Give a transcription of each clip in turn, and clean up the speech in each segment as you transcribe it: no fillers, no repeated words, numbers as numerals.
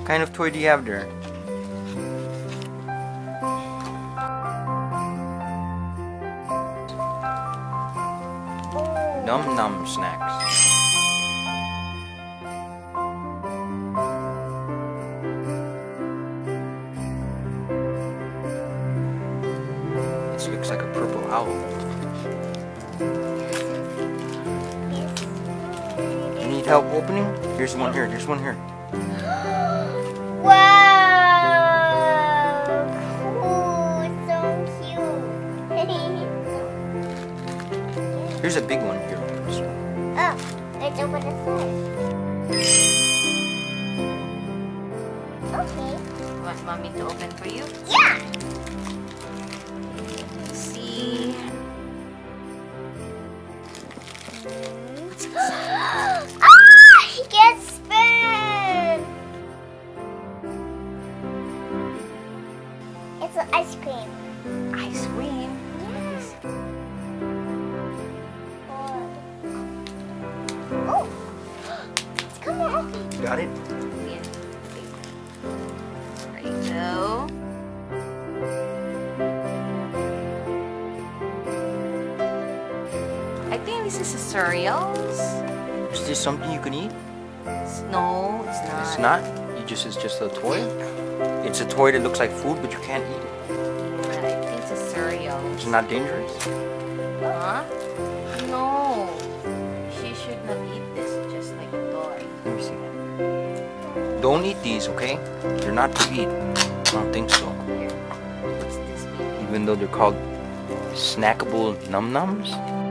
What kind of toy do you have there? Num Num snacks. This looks like a purple owl. You need help opening? Here's one here. There's one here. Wow! Ooh, so cute. Here's a big one here. Oh, let's open the side. Okay. Want mommy to open for you? Yeah! Let's see. Ah! He gets spin! It's an ice cream. Ice cream. Yes. Oh! It's coming off. Got it? Yeah. There you go. I think this is a cereals. Is this something you can eat? No, it's not. It's not? It's just a toy? It's a toy that looks like food, but you can't eat it. I think it's a cereal. It's not dangerous? Huh? No. She should not eat this just like a toy. Let me see. Don't eat these, okay? They're not to eat. I don't think so. Here. What's this mean? Even though they're called snackable Num Nums.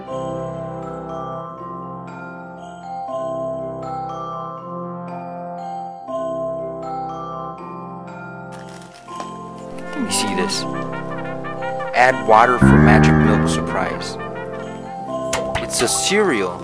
Let me see this. Add water for magic milk surprise. It's a cereal.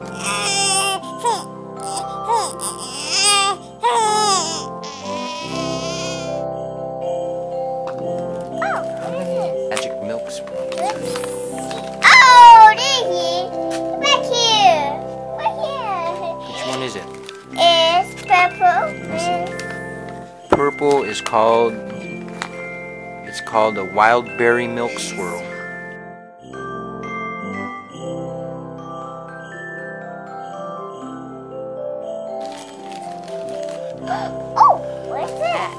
Magic milk surprise. Oh, there he is. Back here. Right here. Which one is it? It's purple. Purple is called. It's called a wild berry milk swirl. Oh, what is that?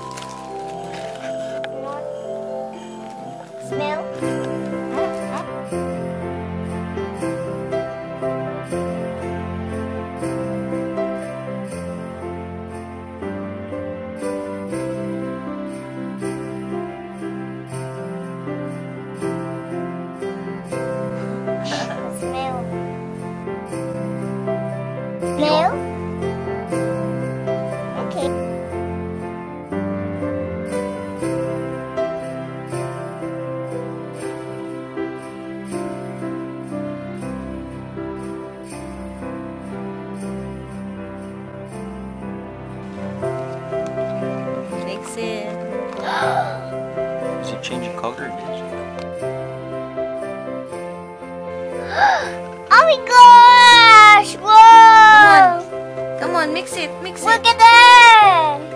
Smell? Smell. Smell? Okay. Mix it. Is it changing color? Oh my gosh! Whoa! Come on, mix it, mix it. Look at that!